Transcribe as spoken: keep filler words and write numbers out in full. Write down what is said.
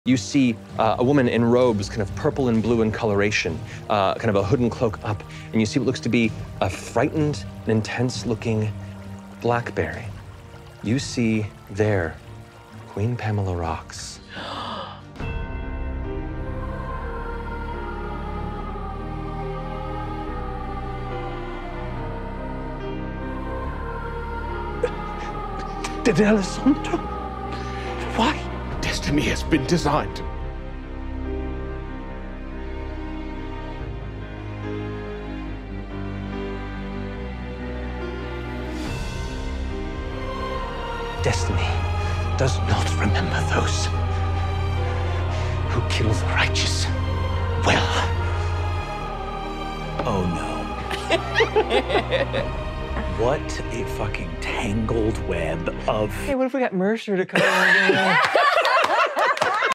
You see uh, a woman in robes, kind of purple and blue in coloration, uh, kind of a hood and cloak up, and you see what looks to be a frightened, intense-looking blackberry. You see there, Queen Pamela rocks. Did Alessandro? Why? Destiny has been designed. Destiny does not remember those who kill the righteous. Well. Oh no. What a fucking tangled web of... Hey, what if we got Mercer to come over?